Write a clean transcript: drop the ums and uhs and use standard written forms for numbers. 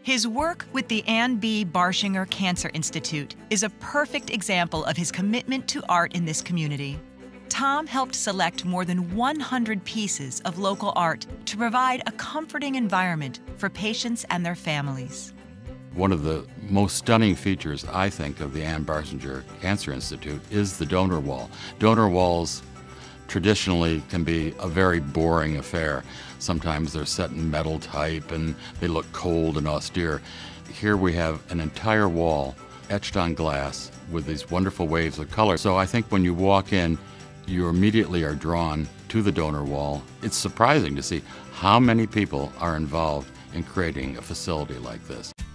His work with the Ann B. Barshinger Cancer Institute is a perfect example of his commitment to art in this community. Tom helped select more than 100 pieces of local art to provide a comforting environment for patients and their families. One of the most stunning features, I think, of the Ann Barshinger Cancer Institute is the donor wall. Donor walls traditionally can be a very boring affair. Sometimes they're set in metal type and they look cold and austere. Here we have an entire wall etched on glass with these wonderful waves of color. So I think when you walk in, you immediately are drawn to the donor wall. It's surprising to see how many people are involved in creating a facility like this.